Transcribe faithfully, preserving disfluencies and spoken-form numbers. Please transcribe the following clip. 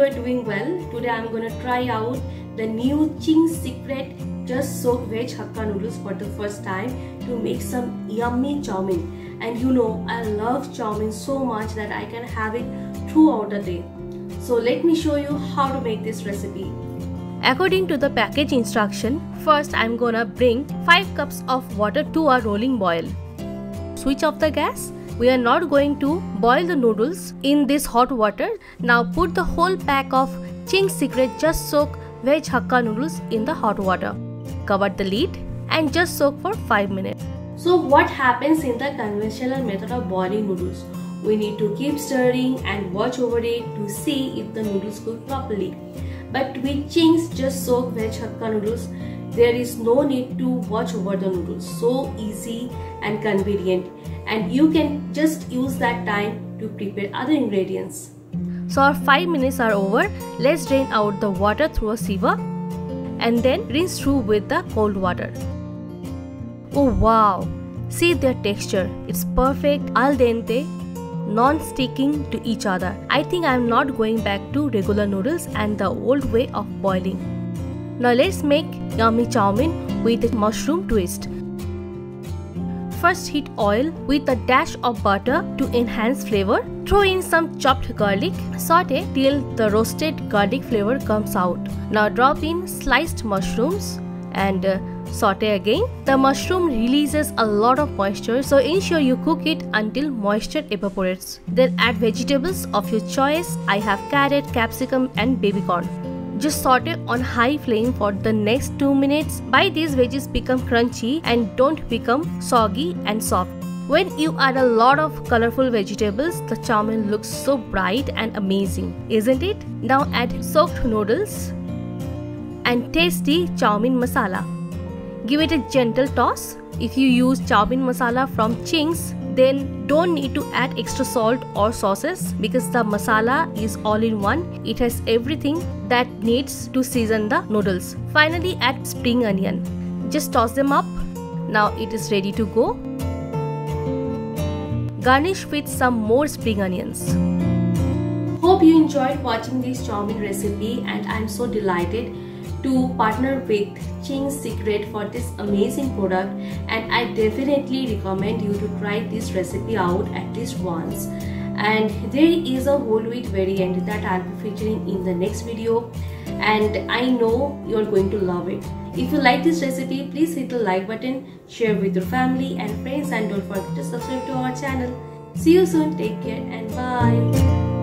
are doing well. Today I'm gonna try out the new Ching's Secret Just Soak Veg Hakka noodles for the first time to make some yummy chow mein. And you know I love chow mein so much that I can have it throughout the day. So let me show you how to make this recipe. According to the package instruction, first I'm gonna bring five cups of water to a rolling boil. Switch off the gas. We are not going to boil the noodles in this hot water. Now put the whole pack of Ching's Secret Just Soak Veg Hakka noodles in the hot water. Cover the lid and just soak for five minutes. So what happens in the conventional method of boiling noodles? We need to keep stirring and watch over it to see if the noodles cook properly. But with Ching's Just Soak Veg Hakka noodles, there is no need to watch over the noodles. So easy and convenient, and you can just use that time to prepare other ingredients. So our five minutes are over. Let's drain out the water through a sieve and then rinse through with the cold water. Oh wow! See their texture. It's perfect, al dente, non-sticking to each other. I think I am not going back to regular noodles and the old way of boiling. Now let's make yummy chow mein with a mushroom twist. First heat oil with a dash of butter to enhance flavor. Throw in some chopped garlic. Saute till the roasted garlic flavor comes out. Now drop in sliced mushrooms and uh, saute again. The mushroom releases a lot of moisture, so ensure you cook it until moisture evaporates. Then add vegetables of your choice. I have carrot, capsicum and baby corn. Just saute on high flame for the next two minutes. By these veggies become crunchy and don't become soggy and soft. When you add a lot of colorful vegetables, the chow mein looks so bright and amazing, isn't it? Now add soaked noodles and tasty chow mein masala. Give it a gentle toss. If you use chow mein masala from Ching's, then don't need to add extra salt or sauces because the masala is all in one. It has everything that needs to season the noodles. Finally add spring onion. Just toss them up. Now it is ready to go. Garnish with some more spring onions. Hope you enjoyed watching this chow mein recipe, and I am so delighted to partner with Ching's Secret for this amazing product, and I definitely recommend you to try this recipe out at least once. And there is a whole wheat variant that I'll be featuring in the next video, and I know you're going to love it. If you like this recipe, please hit the like button, share with your family and friends, and don't forget to subscribe to our channel. See you soon, take care and bye.